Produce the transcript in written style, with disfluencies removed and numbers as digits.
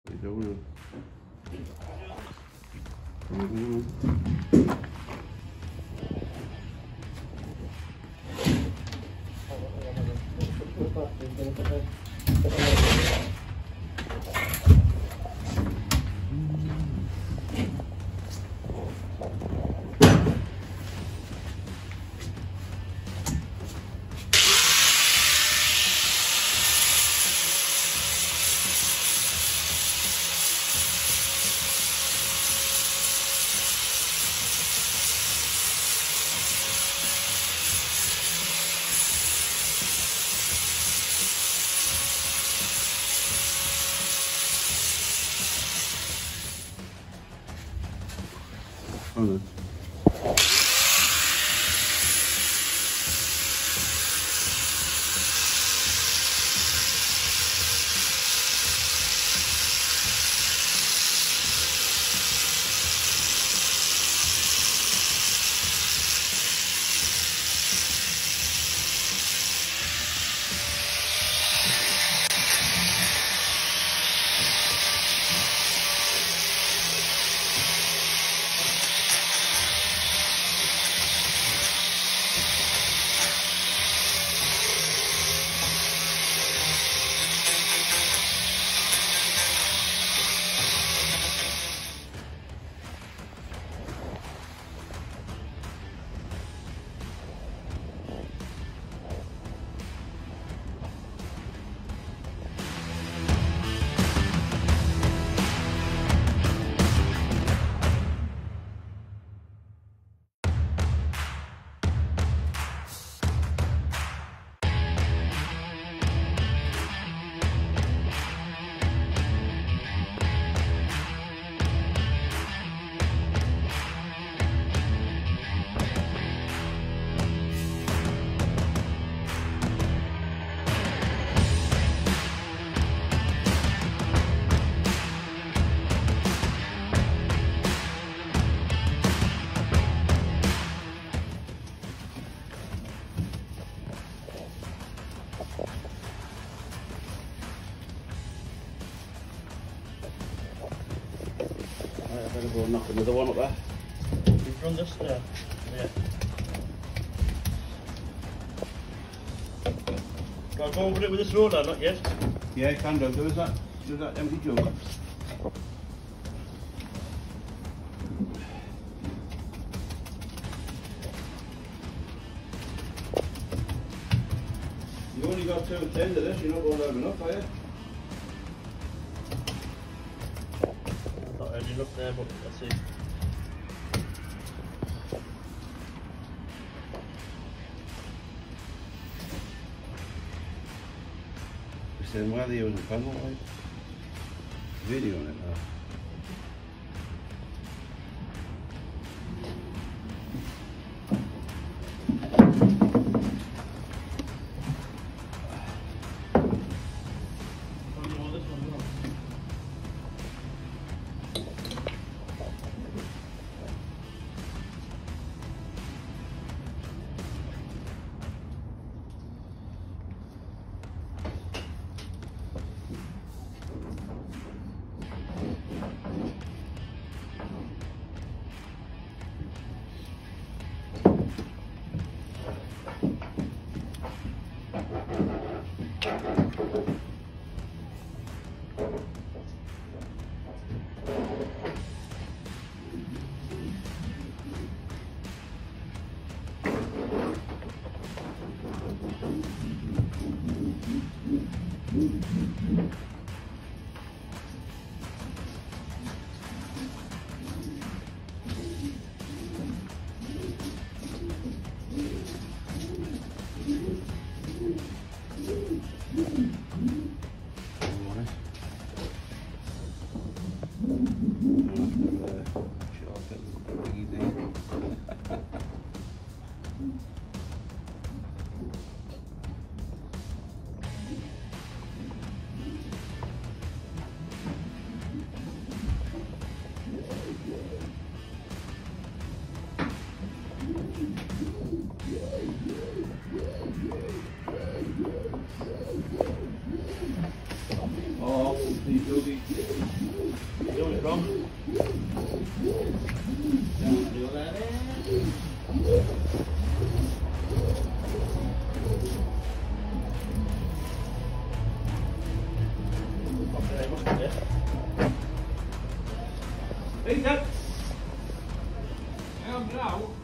Đâu Hold I better go and knock another one up there. You've run this there? Yeah. Do I go over it with this roller? Not yet. Yeah, you can do. There's that empty jug. You only got 2 at the end of this, you're not going over enough, are you? I thought I had enough there, but let's see. Then why are they using panel light? Video on it now. Oh, the doing it wrong. Don't do that. Okay, must be there. Peter! How's it out?